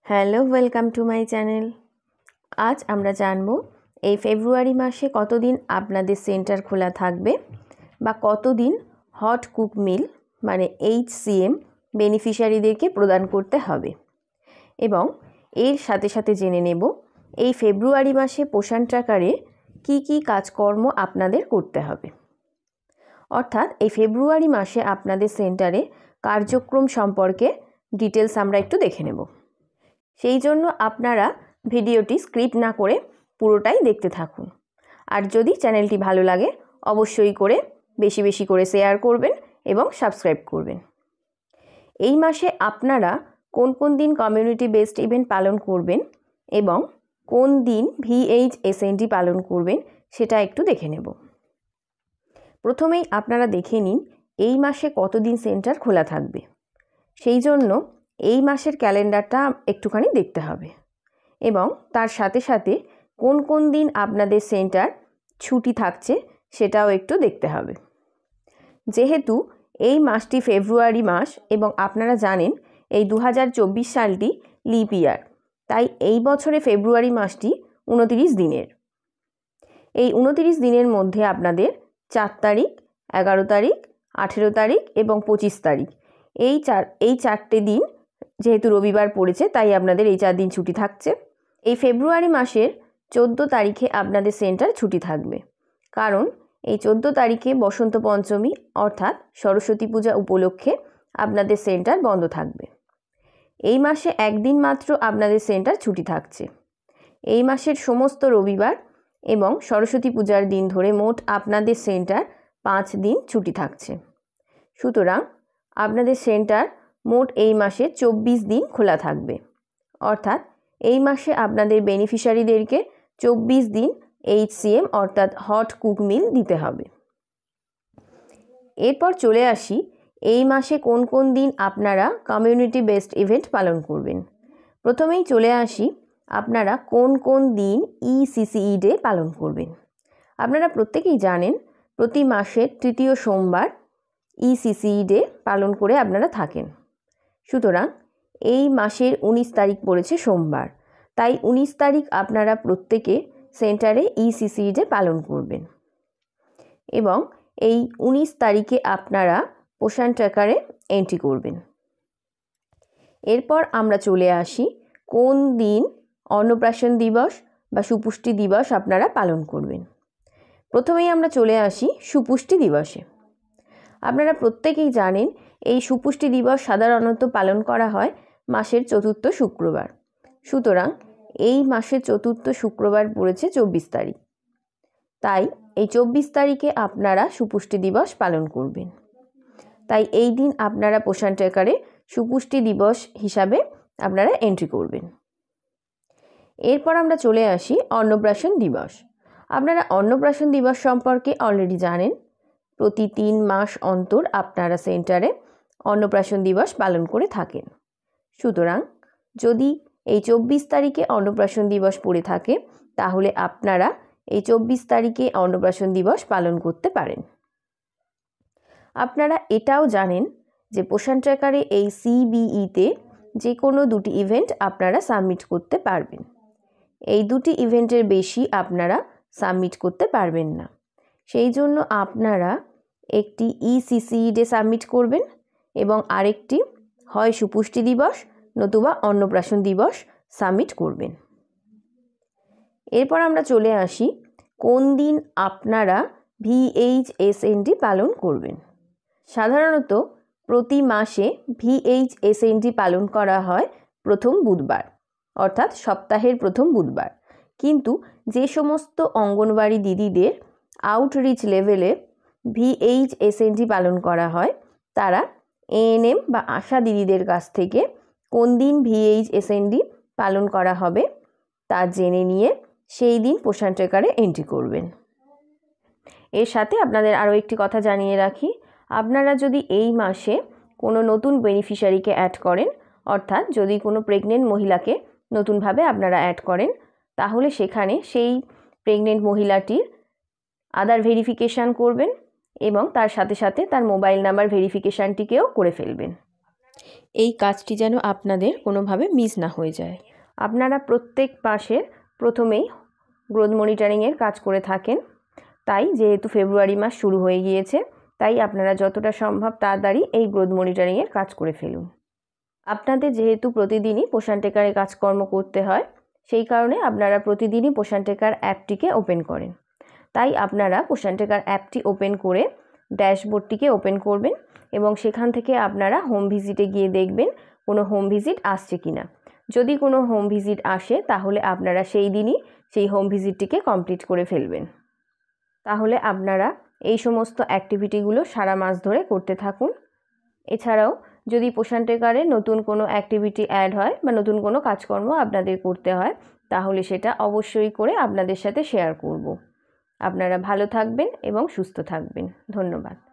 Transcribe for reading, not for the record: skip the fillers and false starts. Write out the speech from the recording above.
Hello, welcome to my channel. আজ আমরা জানবো এই ফেব্রুয়ারি মাসে কতদিন আপনাদের সেন্টার খোলা থাকবে বা কতদিন হট কুক মিল মানে HCM বেনিফিশিয়ারিদেরকে প্রদান করতে হবে, এবং এর সাথে সাথে জেনে নেব এই ফেব্রুয়ারি মাসে পোষণ ট্র্যাকারে কী কী কাজকর্ম আপনাদের করতে হবে। অর্থাৎ এই ফেব্রুয়ারি মাসে আপনাদের সেন্টারে কার্যক্রম সম্পর্কে ডিটেলস আমরা একটু দেখে নেব। সেই জন্য আপনারা ভিডিওটি স্ক্রিপ্ট না করে পুরোটাই দেখতে থাকুন। আর যদি চ্যানেলটি ভালো লাগে অবশ্যই করে বেশি বেশি করে শেয়ার করবেন এবং সাবস্ক্রাইব করবেন। এই মাসে আপনারা কোন কোন দিন কমিউনিটি বেসড ইভেন্ট পালন করবেন এবং কোন দিন VHSND পালন করবেন সেটা একটু দেখে নেব। প্রথমেই আপনারা দেখে নিন এই মাসে কতদিন সেন্টার খোলা থাকবে। সেই জন্য এই মাসের ক্যালেন্ডারটা একটুখানি দেখতে হবে এবং তার সাথে সাথে কোন কোন দিন আপনাদের সেন্টার ছুটি থাকছে সেটাও একটু দেখতে হবে। যেহেতু এই মাসটি ফেব্রুয়ারি মাস এবং আপনারা জানেন এই 2024 সালটি লিপ ইয়ার, তাই এই বছরে ফেব্রুয়ারি মাসটি 29 দিনের। এই 29 দিনের মধ্যে আপনাদের 4 তারিখ, 11 তারিখ, 18 তারিখ এবং 25 তারিখ এই চারটে দিন যেহেতু রবিবার পড়েছে তাই আপনাদের এই 4 দিন ছুটি থাকছে। এই ফেব্রুয়ারি মাসের 14 তারিখে আপনাদের সেন্টার ছুটি থাকবে, কারণ এই 14 তারিখে বসন্ত পঞ্চমী অর্থাৎ সরস্বতী পূজা উপলক্ষে আপনাদের সেন্টার বন্ধ থাকবে। এই মাসে একদিন মাত্র আপনাদের সেন্টার ছুটি থাকছে। এই মাসের সমস্ত রবিবার এবং সরস্বতী পূজার দিন ধরে মোট আপনাদের সেন্টার 5 দিন ছুটি থাকছে। সুতরাং আপনাদের সেন্টার মোট এই মাসে 24 দিন খোলা থাকবে, অর্থাৎ এই মাসে আপনাদের বেনিফিশিয়ারিদেরকে 24 দিন HCM অর্থাৎ হট কুক মিল দিতে হবে। এরপর চলে আসি এই মাসে কোন কোন দিন আপনারা কমিউনিটি বেসড ইভেন্ট পালন করবেন। প্রথমেই চলে আসি আপনারা কোন কোন দিন ECCE ডে পালন করবেন। আপনারা প্রত্যেকেই জানেন প্রতি মাসের তৃতীয় সোমবার ECCE ডে পালন করে আপনারা থাকেন। সুতরাং এই মাসের 19 তারিখ পড়েছে সোমবার, তাই 19 তারিখ আপনারা প্রত্যেকে সেন্টারে ECCE ডে পালন করবেন এবং এই 19 তারিখে আপনারা পোষণ ট্র্যাকারে এন্ট্রি করবেন। এরপর আমরা চলে আসি কোন দিন অন্নপ্রাশন দিবস বা সুপুষ্টি দিবস আপনারা পালন করবেন। প্রথমেই আমরা চলে আসি সুপুষ্টি দিবসে। আপনারা প্রত্যেকেই জানেন এই সুপুষ্টি দিবস সাধারণত পালন করা হয় মাসের চতুর্থ শুক্রবার। সুতরাং এই মাসের চতুর্থ শুক্রবার পড়েছে 24 তারিখ, তাই এই 24 তারিখে আপনারা সুপুষ্টি দিবস পালন করবেন। তাই এই দিন আপনারা পোষণ ট্র্যাকারে সুপুষ্টি দিবস হিসাবে আপনারা এন্ট্রি করবেন। এরপর আমরা চলে আসি অন্নপ্রাশন দিবস। আপনারা অন্নপ্রাশন দিবস সম্পর্কে অলরেডি জানেন। প্রতি 3 মাস অন্তর আপনারা সেন্টারে অন্নপ্রাশন দিবস পালন করে থাকেন। সুতরাং যদি এই 24 তারিখে অন্নপ্রাশন দিবস পড়ে থাকে তাহলে আপনারা এই 24 তারিখে অন্নপ্রাশন দিবস পালন করতে পারেন। আপনারা এটাও জানেন যে পোষণ ট্র্যাকারে এই CBE-তে যে কোনো 2টি ইভেন্ট আপনারা সাবমিট করতে পারবেন। এই 2টি ইভেন্টের বেশি আপনারা সাবমিট করতে পারবেন না। সেই জন্য আপনারা একটি ECCE ডে সাবমিট করবেন এবং আরেকটি হয় সুপুষ্টি দিবস নতুবা অন্নপ্রাশন দিবস সাবমিট করবেন। এরপর আমরা চলে আসি কোন দিন আপনারা VHSND পালন করবেন। সাধারণত প্রতি মাসে VHSND পালন করা হয় প্রথম বুধবার অর্থাৎ সপ্তাহের প্রথম বুধবার, কিন্তু যে সমস্ত অঙ্গনওয়াড়ি দিদিদের আউটরিচ লেভেলে VHSND পালন করা হয় তারা ANM বা আশা দিদিদের কাছ থেকে কোন দিন VHSND পালন করা হবে তা জেনে নিয়ে সেই দিন পোষণ ট্র্যাকারে এন্ট্রি করবেন। এর সাথে আপনাদের আরও একটি কথা জানিয়ে রাখি, আপনারা যদি এই মাসে কোনো নতুন বেনিফিশিয়ারিকে অ্যাড করেন, অর্থাৎ যদি কোনো প্রেগনেন্ট মহিলাকে নতুনভাবে আপনারা অ্যাড করেন, তাহলে সেখানে সেই প্রেগনেন্ট মহিলাটির আধার ভেরিফিকেশান করবেন এবং তার সাথে সাথে তার মোবাইল নাম্বার ভেরিফিকেশানটিকেও করে ফেলবেন। এই কাজটি যেন আপনাদের কোনোভাবে মিস না হয়ে যায়। আপনারা প্রত্যেক মাসের প্রথমেই গ্রোথ মনিটরিংয়ের কাজ করে থাকেন, তাই যেহেতু ফেব্রুয়ারি মাস শুরু হয়ে গিয়েছে, তাই আপনারা যতটা সম্ভব তাড়াতাড়ি এই গ্রোথ মনিটরিংয়ের কাজ করে ফেলুন। আপনাদের যেহেতু প্রতিদিনই পোষণ ট্র্যাকারে কাজকর্ম করতে হয়, সেই কারণে আপনারা প্রতিদিনই পোষণ ট্র্যাকার অ্যাপটিকে ওপেন করেন। তাই আপনারা পোষণ ট্র্যাকার অ্যাপটি ওপেন করে ড্যাশবোর্ডটিকে ওপেন করবেন এবং সেখান থেকে আপনারা হোম ভিজিটে গিয়ে দেখবেন কোনো হোম ভিজিট আসছে কিনা। যদি কোনো হোম ভিজিট আসে তাহলে আপনারা সেই দিনই সেই হোম ভিজিটটিকে কমপ্লিট করে ফেলবেন। তাহলে আপনারা এই সমস্ত অ্যাক্টিভিটিগুলো সারা মাস ধরে করতে থাকুন। এছাড়াও যদি পোষণ ট্র্যাকারে নতুন কোনো অ্যাক্টিভিটি অ্যাড হয় বা নতুন কোনো কাজকর্ম আপনাদের করতে হয়, তাহলে সেটা অবশ্যই করে আপনাদের সাথে শেয়ার করব। আপনারা ভালো থাকবেন এবং সুস্থ থাকবেন। ধন্যবাদ।